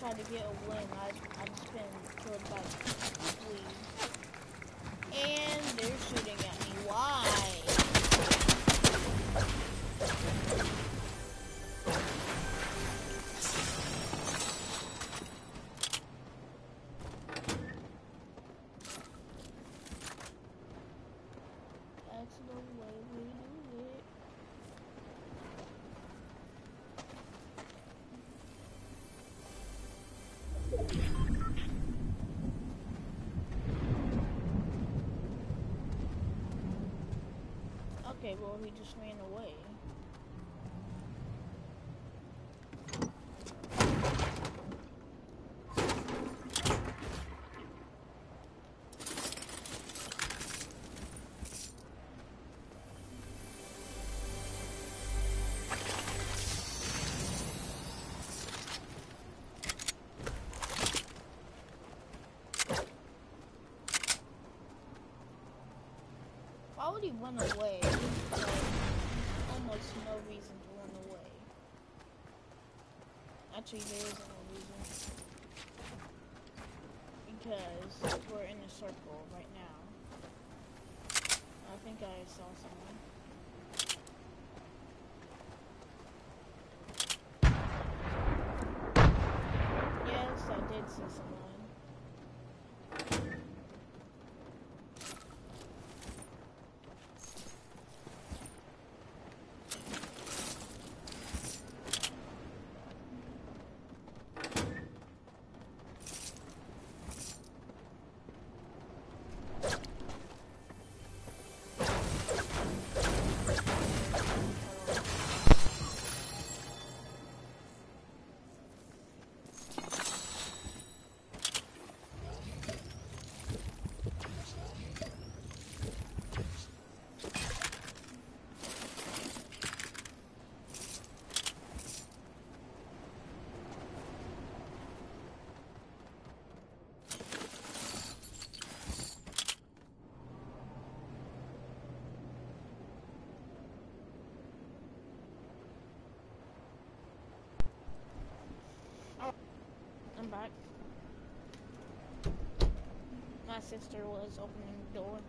try to get a win. I've just been killed by fleas. And they're shooting at me. Why? That's the way we do it. Okay, well, he just ran away. Why would he run away? Like, almost no reason to run away. Actually, there is no reason. Because we're in a circle right now. I think I saw someone. Yes, I did see someone. I'm back. My sister was opening the door.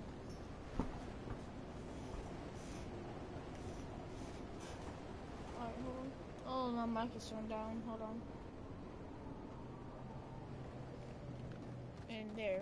Alright, hold on. Oh, my mic is turned down. Hold on. And there.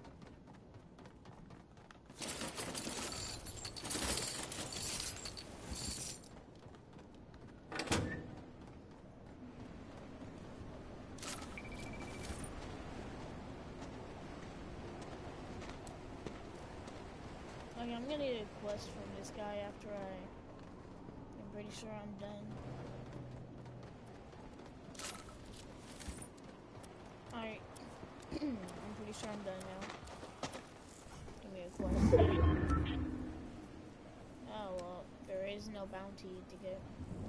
Okay, I'm gonna get a quest from this guy after I'm pretty sure I'm done. Alright. I'm pretty sure I'm done now. Give me a quest. Oh well, there is no bounty to get.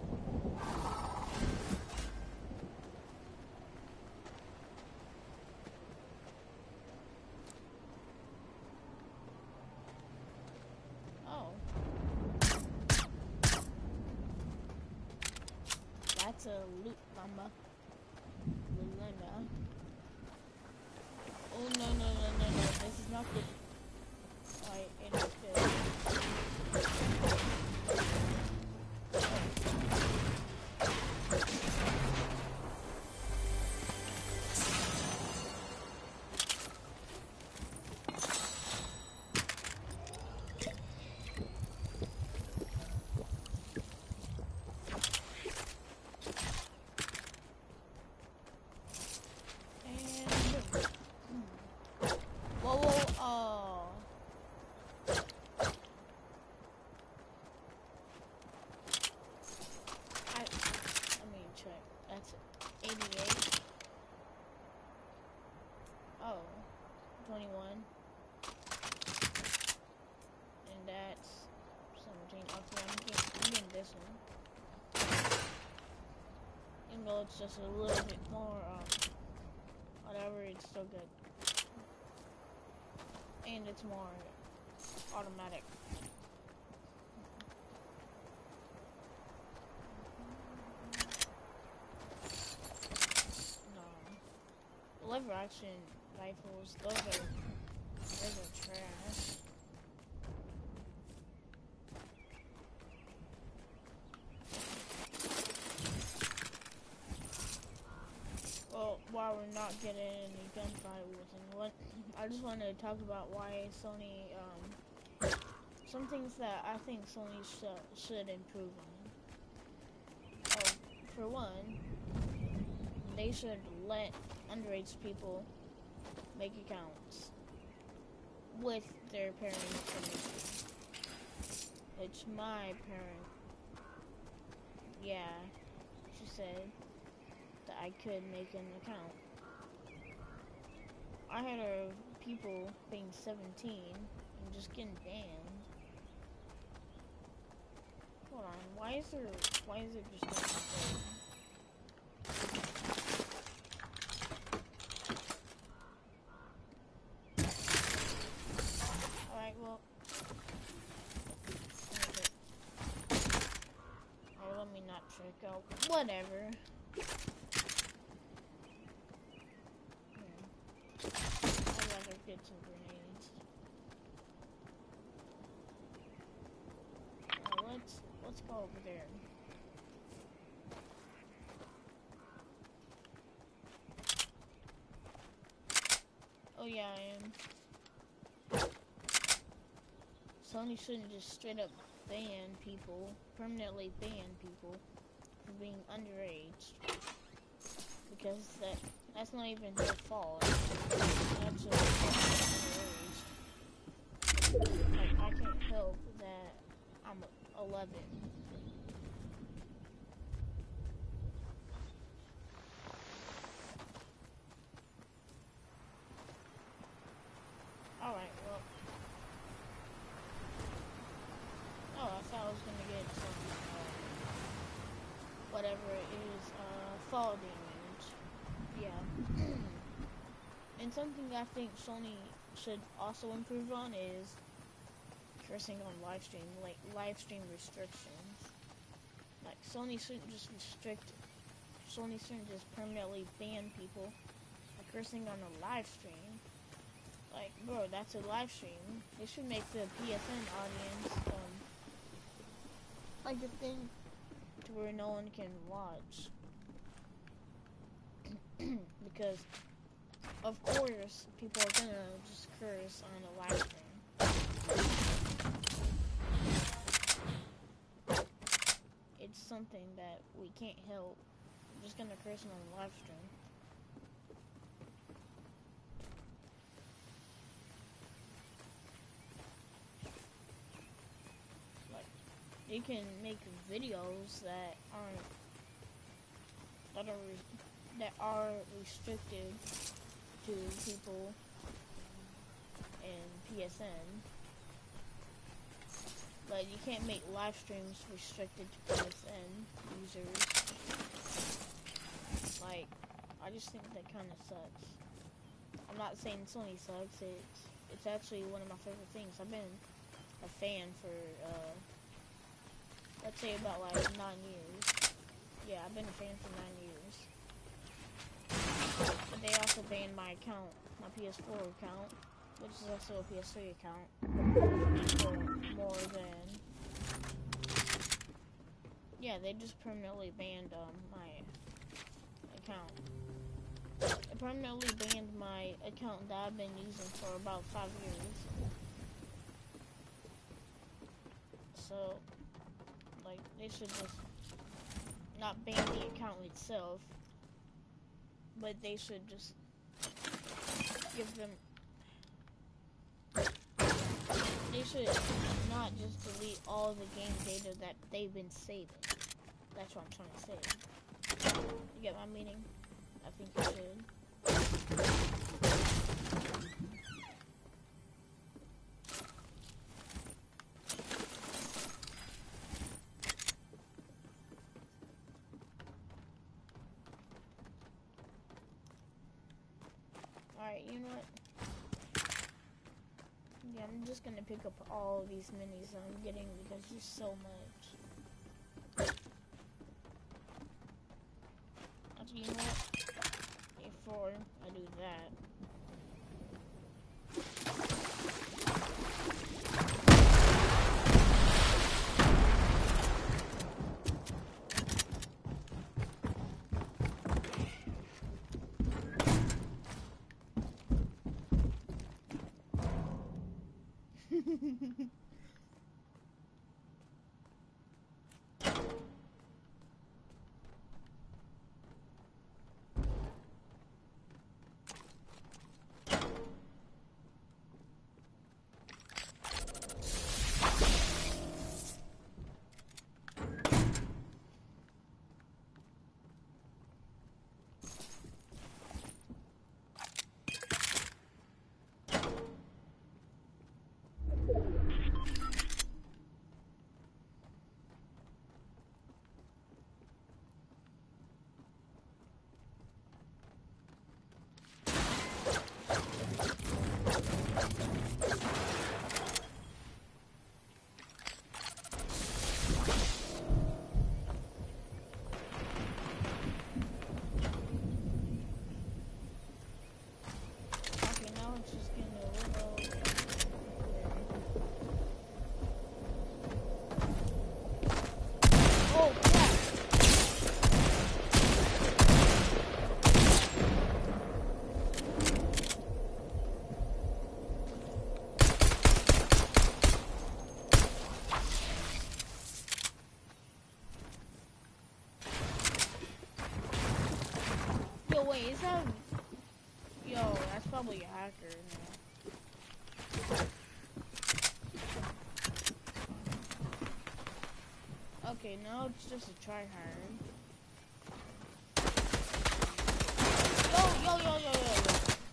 That's a loot bomba. Linda. Oh no no no no no! This is not good. Alright, it is good. That's 88. Oh, 21. And that's 17. Okay, I'm getting this one. Even though it's just a little bit more, whatever, it's still good. And it's more automatic. No. lever action rifles, those are trash. Well, while we're not getting any gunfight with anyone, I just wanted to talk about why Sony, some things that I think Sony should improve on. For one, they should let underage people make accounts with their parents' permission. Which my parent, yeah, she said that I could make an account. I had people being 17 and just getting banned. Hold on, why is it just going Alright, well, let me not check out. Whatever. I'd rather get some grenades. Let's go over there. Oh yeah, I am. Sony shouldn't just straight up ban people, permanently ban people for being underage. Because that's not even their fault. That's underage. Like, I can't help that I'm 11. Alright, well. Oh, I thought I was gonna get some, whatever it is, fall damage. Yeah. And something I think Sony should also improve on is cursing on live stream, like live stream restrictions. Like Sony shouldn't just permanently ban people for cursing on a live stream. Like, bro, that's a live stream. They should make the PSN audience, like a thing to where no one can watch. Because, of course, people are gonna just curse on a live stream. It's something that we can't help. I'm just gonna curse on a live stream. You can make videos that are restricted to people in PSN, but you can't make live streams restricted to PSN users. Like, I just think that kind of sucks. I'm not saying Sony sucks. It's actually one of my favorite things. I've been a fan for let's say about like 9 years. Yeah, I've been a fan for 9 years. But they also banned my account, my PS4 account, which is also a PS3 account. For more than... Yeah, they just permanently banned my account. It permanently banned my account that I've been using for about 5 years. So... like, they should just not ban the account itself, but they should just give them... They should not just delete all the game data that they've been saving. That's what I'm trying to say. You get my meaning? I think you should. Alright, you know what? Yeah, I'm just gonna pick up all of these minis that I'm getting because there's so much. Actually, you know what? For I do that. Wait, is that... Yo, that's probably a hacker now. Okay, now it's just a tryhard. Yo.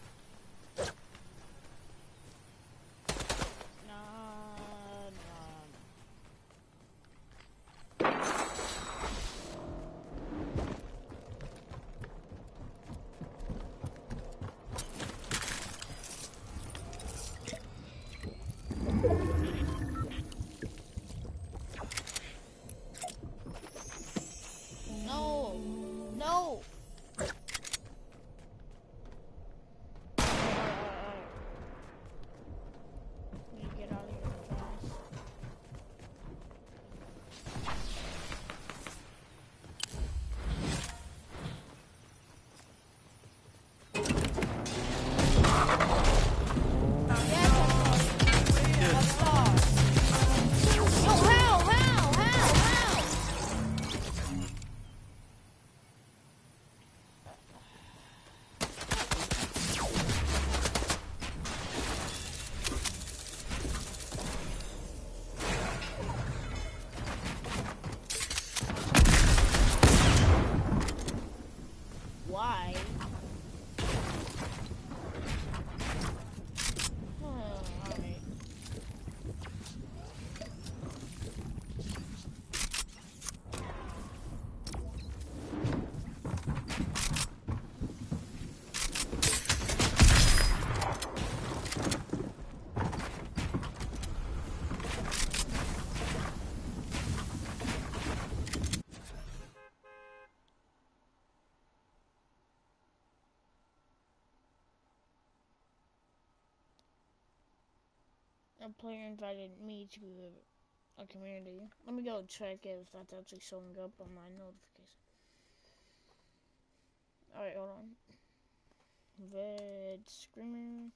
No! Get out of here fast. Why? Alright. A player invited me to a community. Let me go check if that's actually showing up on my notification. Alright, hold on. Red Screamer.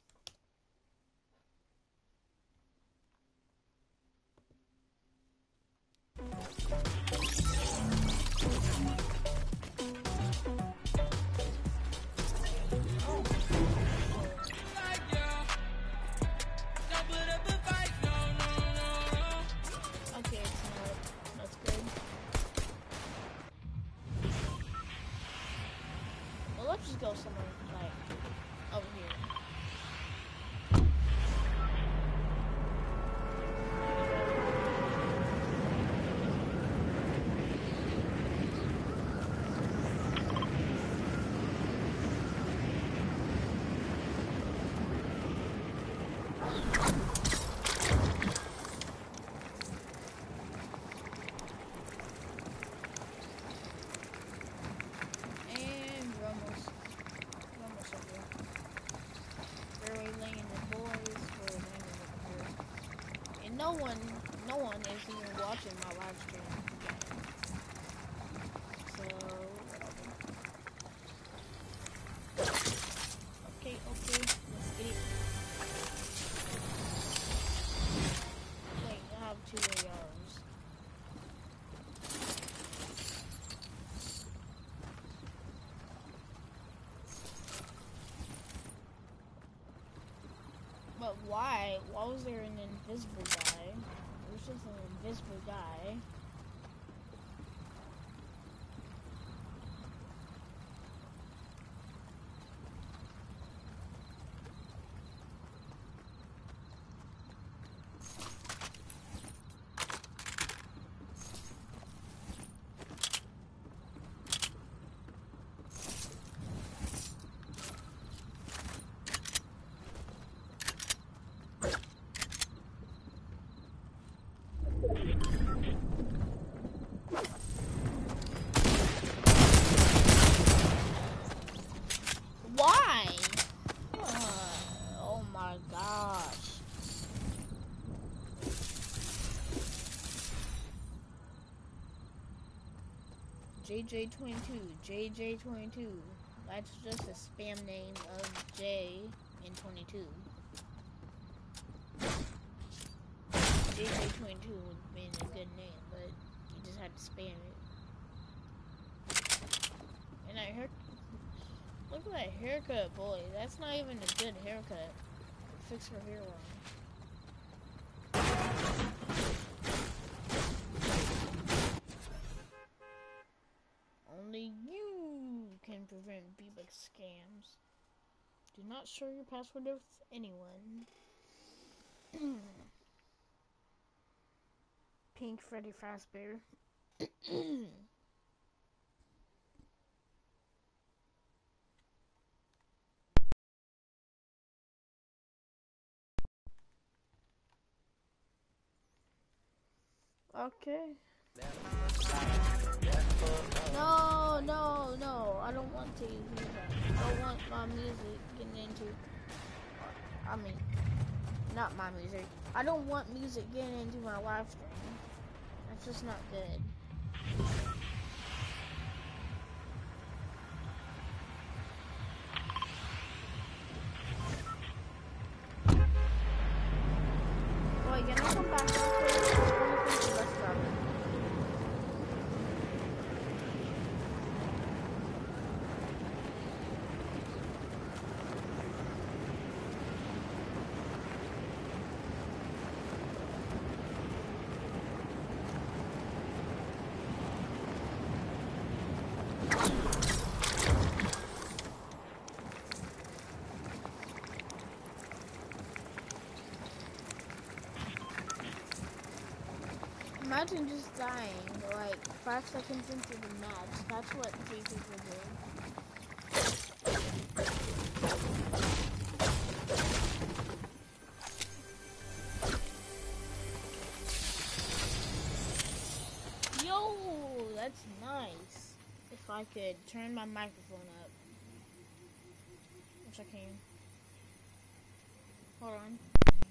Let's just go somewhere, like, over here. And we're almost no one is even watching my live stream. So, okay, let's get it. Wait, I have 2 ARs. But why? Why was there an invisible guy? There's just an invisible guy. Why? Oh my gosh. JJ22, JJ22. That's just a spam name of J and 22. JJ22 would have been a good name, but you just had to spam it. And that haircut, look at that haircut, boy. That's not even a good haircut. Fix her hair wrong. Only you can prevent V-Bucks scams. Do not share your password with anyone. Pink Freddy Fazbear. Okay. No, no, no. I don't want to use that. I don't want my music getting into... I mean, not my music. I don't want music getting into my live stream. That's just not good. Wait, can I come back real quick? I want to finish the bus stop. Imagine just dying, like, 5 seconds into the match. That's what 3 people do. Yo, that's nice. If I could turn my microphone up. Which I can. Hold on.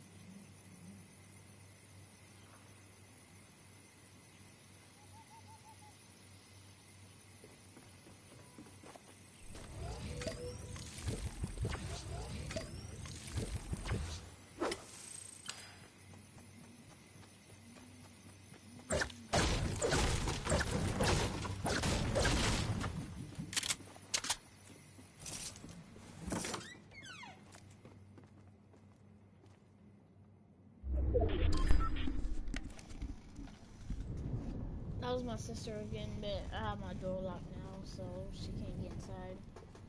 That was my sister again, but I have my door locked now, so she can't get inside.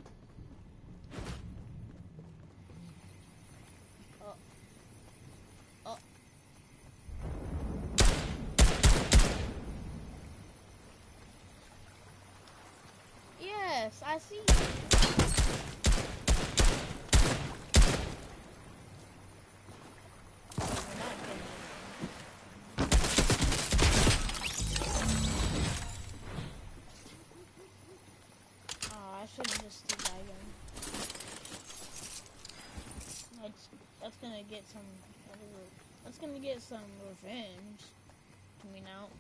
Oh. Oh. Yes, I see you. I that's gonna get some whatever. That's gonna get some revenge coming out.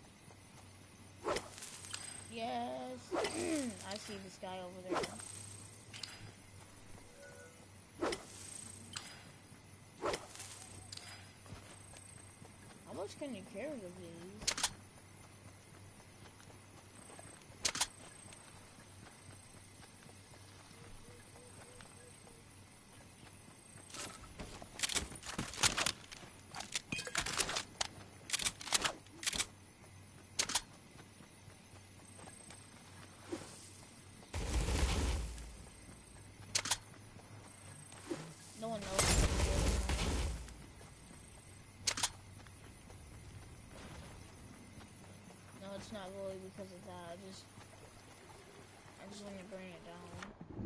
Yes, I see this guy over there. How much can you carry of these? No one knows what to do anymore. No, it's not really because of that. I just want to bring it down.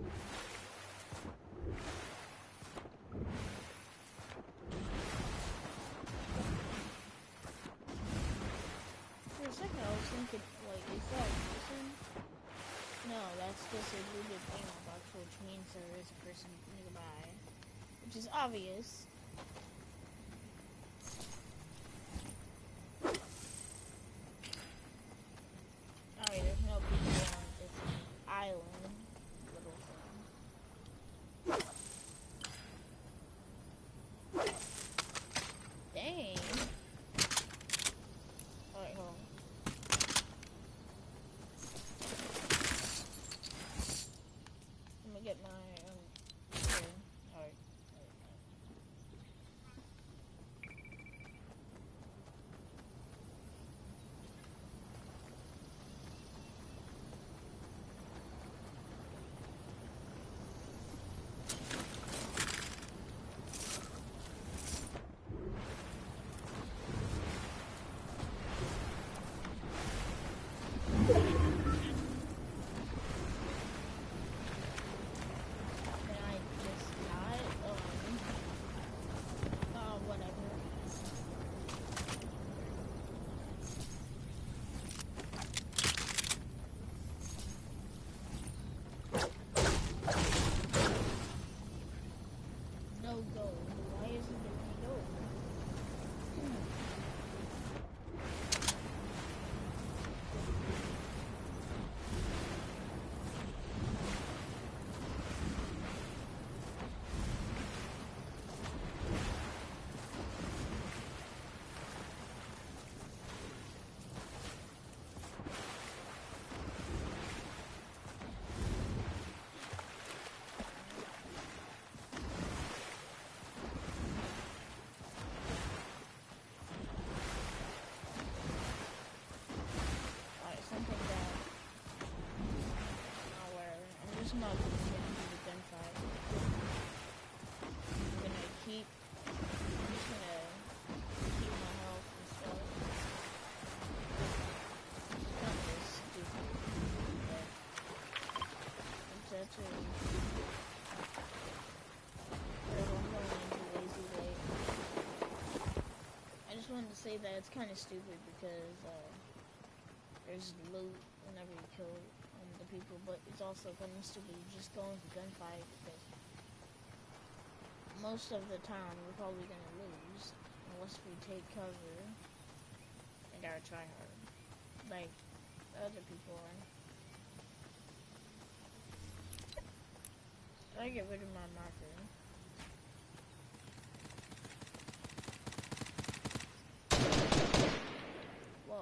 For a second, I was thinking, like, is that a person? No, that's just a looted ammo box, which means there is a person nearby. Which is obvious. Alright, there's no people on this island. Little thing. Dang. Alright, hold on. I'm gonna get my here. Alright. I'm not gonna get into the gunfight. I'm just gonna keep my health and stuff. It's kind of stupid, but it's actually. I'm going into lazy late. I just wanted to say that it's kind of stupid because there's loot whenever you kill the people, but it's also kind of stupid just going for gunfight because most of the time we're probably gonna lose unless we take cover and gotta try hard, like other people are. I get rid of my marker. Whoa.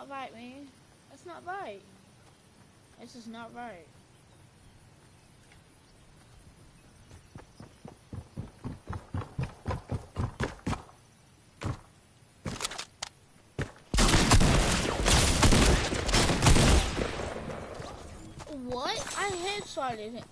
not right, man. That's not right. This is not right. What? I headshotted him.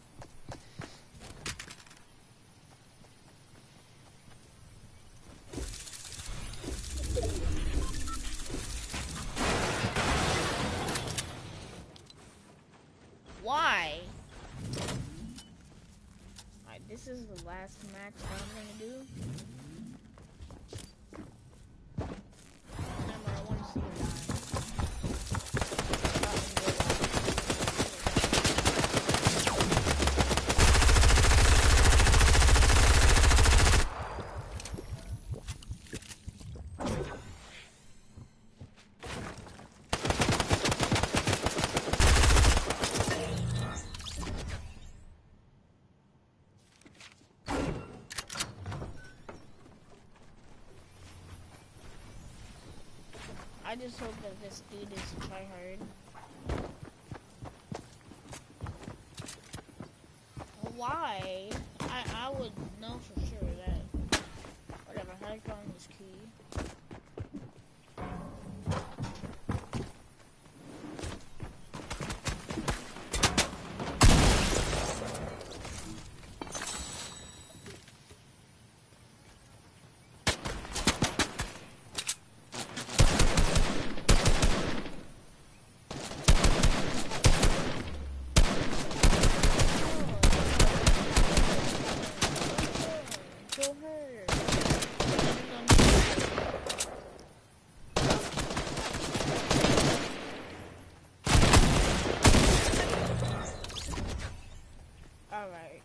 Why? Alright, this is the last match that I'm gonna do. Remember, I want to see you die. I just hope that this dude is a tryhard. Why? I would know for sure that. Whatever, how do I found this key? Alright.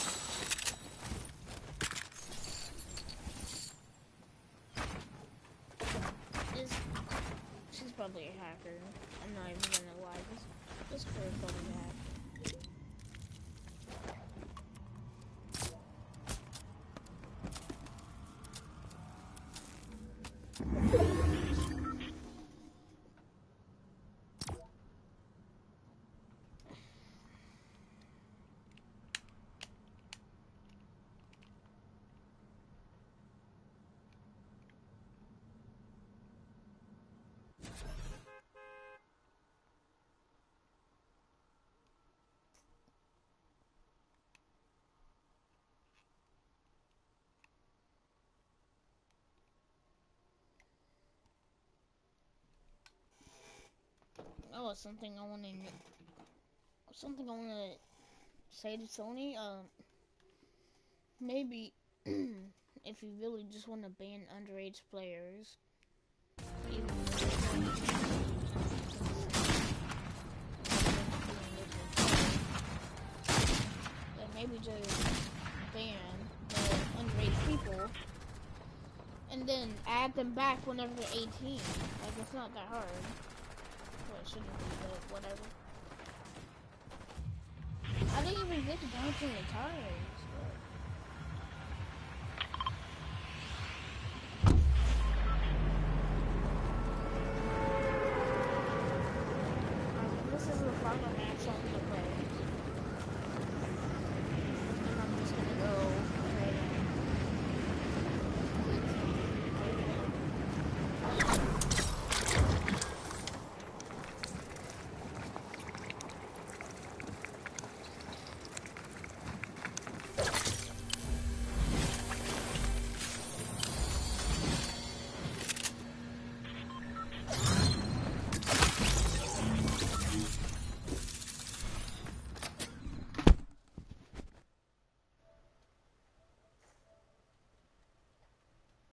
She's probably a hacker. I'm not even gonna lie. This girl is probably a hacker. Oh, something I want to say to Sony. Maybe if you really just want to ban underage players, even then maybe just ban the underage people and then add them back whenever they're 18. Like, it's not that hard. Well, it shouldn't be, but whatever. I didn't even get to bouncing the tires. This is the final match I'm gonna play.